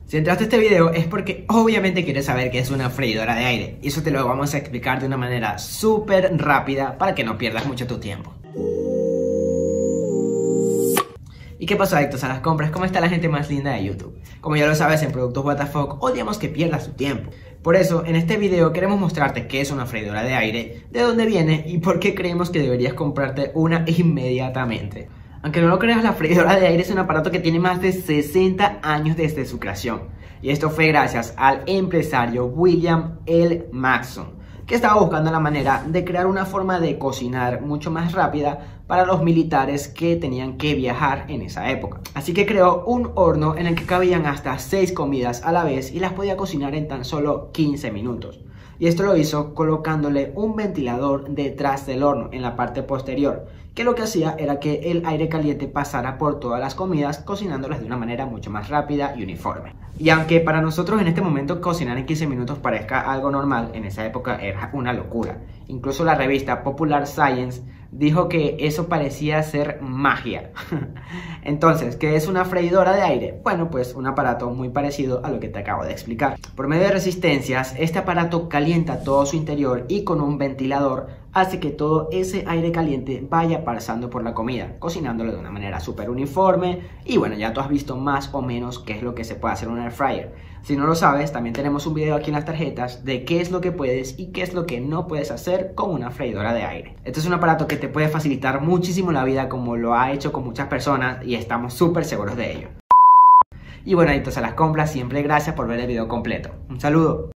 Si entraste a este video es porque obviamente quieres saber qué es una freidora de aire. Y eso te lo vamos a explicar de una manera súper rápida para que no pierdas mucho tu tiempo. ¿Y qué pasó, adictos a las compras? ¿Cómo está la gente más linda de YouTube? Como ya lo sabes, en Productos WTF odiamos que pierdas tu tiempo. Por eso, en este video queremos mostrarte qué es una freidora de aire, de dónde viene y por qué creemos que deberías comprarte una inmediatamente. Aunque no lo creas, la freidora de aire es un aparato que tiene más de 60 años desde su creación. Y esto fue gracias al empresario William L. Maxon, que estaba buscando la manera de crear una forma de cocinar mucho más rápida para los militares que tenían que viajar en esa época. Así que creó un horno en el que cabían hasta 6 comidas a la vez y las podía cocinar en tan solo 15 minutos. Y esto lo hizo colocándole un ventilador detrás del horno en la parte posterior, que lo que hacía era que el aire caliente pasara por todas las comidas, cocinándolas de una manera mucho más rápida y uniforme. Y aunque para nosotros en este momento cocinar en 15 minutos parezca algo normal, en esa época era una locura. Incluso la revista Popular Science dijo que eso parecía ser magia. Entonces, ¿qué es una freidora de aire? Bueno, pues un aparato muy parecido a lo que te acabo de explicar. Por medio de resistencias, este aparato calienta todo su interior y con un ventilador hace que todo ese aire caliente vaya pasando por la comida, cocinándolo de una manera súper uniforme. Y bueno, ya tú has visto más o menos qué es lo que se puede hacer en un air fryer. Si no lo sabes, también tenemos un video aquí en las tarjetas de qué es lo que puedes y qué es lo que no puedes hacer con una freidora de aire. Este es un aparato que te puede facilitar muchísimo la vida, como lo ha hecho con muchas personas, y estamos súper seguros de ello. Y bueno, adictos a las compras, siempre gracias por ver el video completo. Un saludo.